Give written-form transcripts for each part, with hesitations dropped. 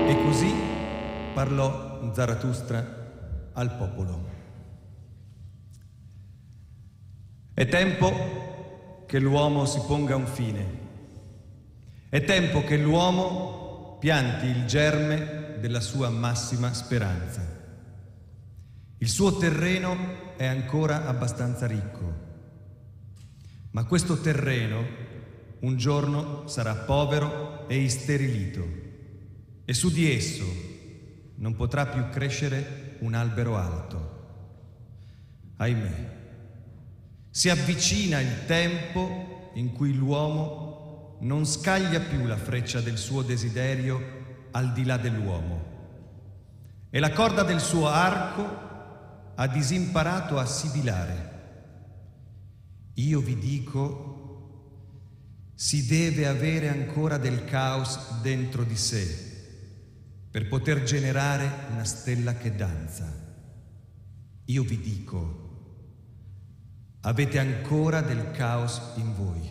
E così parlò Zarathustra al popolo. È tempo che l'uomo si ponga un fine. È tempo che l'uomo pianti il germe della sua massima speranza. Il suo terreno è ancora abbastanza ricco, ma questo terreno un giorno sarà povero e isterilito, e su di esso non potrà più crescere un albero alto. Ahimè, si avvicina il tempo in cui l'uomo non scaglia più la freccia del suo desiderio al di là dell'uomo, e la corda del suo arco ha disimparato a sibilare. Io vi dico, si deve avere ancora del caos dentro di sé per poter generare una stella che danza. Io vi dico, avete ancora del caos in voi.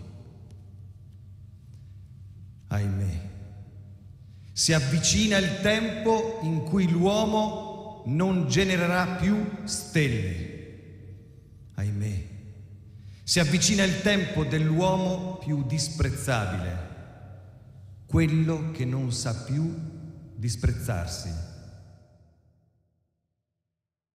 Ahimè, si avvicina il tempo in cui l'uomo non genererà più stelle. Ahimè, si avvicina il tempo dell'uomo più disprezzabile, quello che non sa più disprezzarsi.